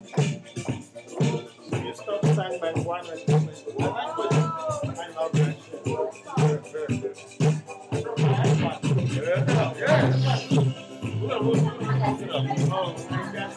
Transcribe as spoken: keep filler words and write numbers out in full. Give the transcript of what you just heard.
You stop sign by one and two. I like what you I love that shit. Yeah, yeah. Look, look, look, look, look. Oh,